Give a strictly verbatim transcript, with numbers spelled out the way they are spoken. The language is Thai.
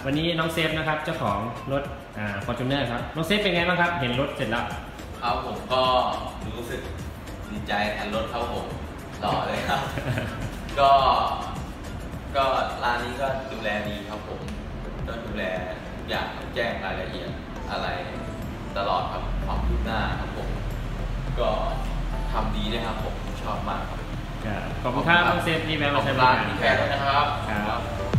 วันนี้น้องเซฟนะครับเจ้าของรถอ่า Fortuner ครับน้องเซฟเป็นไงบ้างครับเห็นรถเสร็จแล้วครับผมก็รู้สึกดีใจแทนรถครับผมหล่อเลยครับ ก็ก็ร้านนี้ก็ดูแลดีครับผมก็ดูแลทุกอย่างแจ้งรายละเอียดอะไรตลอดครับความคืบหน้าครับผมก็ทำดีด้วยครับผมชอบมากครับขอบคุณครับน้องเซฟที่แวะมาใช้บริการที่แฟนนะครับ